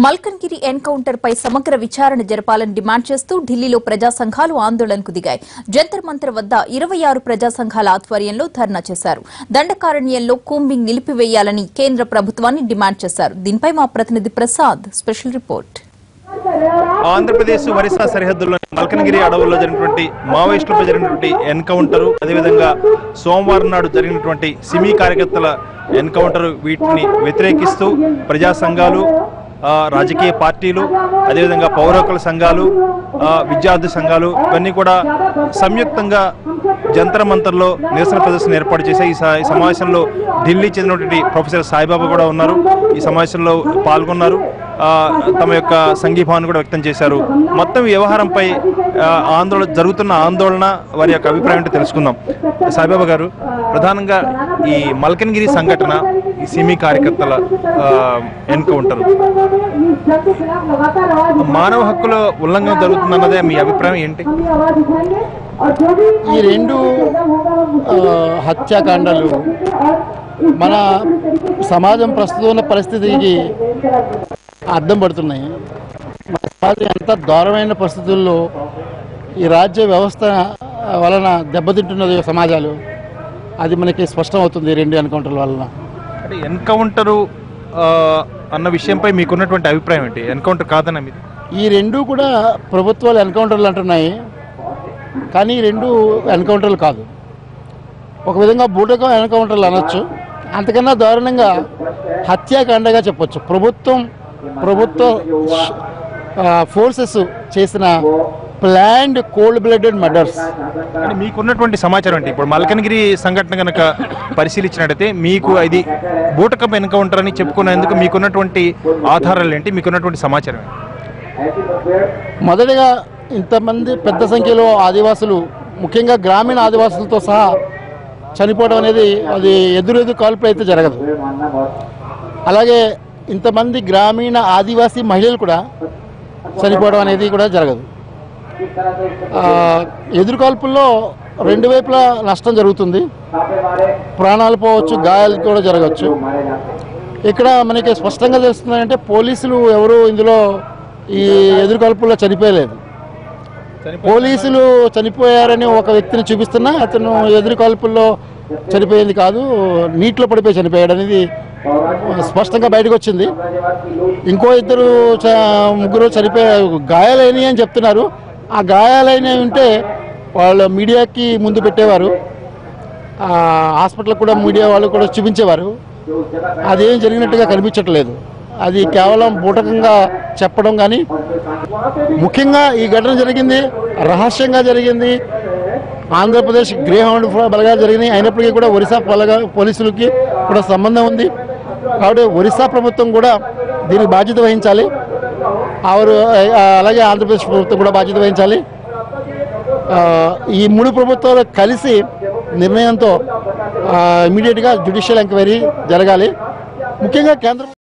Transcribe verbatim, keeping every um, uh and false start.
Malkangiri encounter పై సమగ్ర విచారణ జరపాలని డిమాండ్ చేస్తూ ఢిల్లీలో ప్రజా సంఘాలు ఆందోళనకు దిగాయి. జంతర్ మంతర్ వద్ద ఇరవై ఆరు ప్రజా సంఘాల ఆధ్వర్యంలో ధర్నా చేశారు. దండకారణ్యంలో కూంబింగ్ నిలిపివేయాలని కేంద్ర ప్రభుత్వాన్ని డిమాండ్ చేశారు. దీనిపై మా ప్రతినిధి ప్రసాద్ స్పెషల్ రిపోర్ట్. ఆంధ్రప్రదేశ్ ఒరిస్సా సరిహద్దుల్లో మల్కన్గిరి అడవుల్లో జరిగినటువంటి మావోయిస్టులపై జరిగినటువంటి ఎన్కౌంటర్, అదేవిధంగా సోమవారం నాడు జరిగినటువంటి సిమీ కార్యకర్తల ఎన్కౌంటర్, వీటిని వ్యతిరేకిస్తూ ప్రజా సంఘాలు, రాజకీయ పార్టీలు, అదేవిధంగా పౌర హక్కుల సంఘాలు, విద్యార్థి సంఘాలు ఇవన్నీ కూడా సంయుక్తంగా జంతర్ మంతర్లో నిరసన ప్రదర్శన ఏర్పాటు చేశాయి. ఈ సమావేశంలో ఢిల్లీ చెందినటువంటి ప్రొఫెసర్ సాయిబాబా కూడా ఉన్నారు. ఈ సమావేశంలో పాల్గొన్నారు. తమ యొక్క సంఘీభావాన్ని కూడా వ్యక్తం చేశారు. మొత్తం వ్యవహారంపై ఆందోళన జరుగుతున్న ఆందోళన, వారి యొక్క అభిప్రాయం అంటే తెలుసుకుందాం. సాయిబాబా గారు, ప్రధానంగా ఈ మల్కన్గిరి సంఘటన, ఈ సిమీ కార్యకర్తల ఎన్కౌంటర్, మానవ హక్కుల ఉల్లంఘన జరుగుతుందన్నదే మీ అభిప్రాయం ఏంటి? ఈ రెండు హత్యాకాండాలు మన సమాజం ప్రస్తుతం ఉన్న పరిస్థితికి అర్థం పడుతున్నాయి. మన సమాజం ఎంత దారుణమైన పరిస్థితుల్లో ఈ రాజ్య వ్యవస్థ వలన దెబ్బతింటున్నది సమాజాలు, అది మనకి స్పష్టం అవుతుంది ఈ రెండు ఎన్కౌంటర్ల వలన. అంటే ఎన్కౌంటరు అన్న విషయంపై మీకున్నటువంటి అభిప్రాయం ఏంటి? ఎన్కౌంటర్ కాదన్న మీరు? ఈ రెండు కూడా ప్రభుత్వాలు ఎన్కౌంటర్లు అంటున్నాయి, కానీ ఈ రెండు ఎన్కౌంటర్లు కాదు. ఒక విధంగా బూటకం ఎన్కౌంటర్లు అనొచ్చు, అంతకన్నా దారుణంగా హత్యాకాండగా చెప్పొచ్చు. ప్రభుత్వం ప్రభుత్వ ఫోర్సెస్ చేసిన ప్లాన్డ్ కోల్డ్ బ్లడెడ్ మర్డర్స్. అంటే మీకున్నటువంటి సమాచారం ఏంటి? ఇప్పుడు మల్కన్గిరి సంఘటన కనుక పరిశీలించినట్టయితే మీకు ఇది బూటకం ఎన్కౌంటర్ అని చెప్పుకునేందుకు మీకున్నటువంటి ఆధారాలు ఏంటి? మీకున్నటువంటి సమాచారం ఏంటి? మొదటిగా ఇంతమంది పెద్ద సంఖ్యలో ఆదివాసులు, ముఖ్యంగా గ్రామీణ ఆదివాసులతో సహా చనిపోవడం అనేది అది ఎదురెదురు కాల్పులు అయితే జరగదు. అలాగే ఇంతమంది గ్రామీణ ఆదివాసీ మహిళలు కూడా చనిపోవడం అనేది కూడా జరగదు. ఎదురు కాల్పుల్లో రెండు వైపులా నష్టం జరుగుతుంది. ప్రాణాలు పోవచ్చు, గాయాలు కూడా జరగవచ్చు. ఇక్కడ మనకి స్పష్టంగా తెలుస్తుందంటే పోలీసులు ఎవరు ఇందులో ఈ ఎదురు కాల్పుల్లో చనిపోయలేదు. పోలీసులు చనిపోయారని ఒక వ్యక్తిని చూపిస్తున్నా అతను ఎదురు కాల్పుల్లో చనిపోయింది కాదు, నీటిలో పడిపోయి చనిపోయాడు అనేది స్పష్టంగా బయటకు వచ్చింది. ఇంకో ఇద్దరు ముగ్గురు చనిపోయా గాయాలైనవి అని చెప్తున్నారు. ఆ గాయాలైనవి ఉంటే వాళ్ళు మీడియాకి ముందు పెట్టేవారు, హాస్పిటల్ కూడా మీడియా వాళ్ళు కూడా చూపించేవారు. అదేం జరిగినట్టుగా కనిపించట్లేదు. అది కేవలం బూటకంగా చెప్పడం. కానీ ముఖ్యంగా ఈ ఘటన జరిగింది రహస్యంగా జరిగింది. ఆంధ్రప్రదేశ్ గ్రే హౌండ్ బలగా జరిగినాయి. అయినప్పటికీ కూడా ఒరిస్సా బలగా పోలీసులకి కూడా సంబంధం ఉంది. కాబట్టి ఒరిస్సా ప్రభుత్వం కూడా దీనికి బాధ్యత వహించాలి. ఆరు అలాగే ఆంధ్రప్రదేశ్ ప్రభుత్వం కూడా బాధ్యత వహించాలి. ఈ మూడు ప్రభుత్వాలు కలిసి నిర్ణయంతో ఇమీడియట్గా జ్యుడిషియల్ ఎంక్వైరీ జరగాలి. ముఖ్యంగా కేంద్రం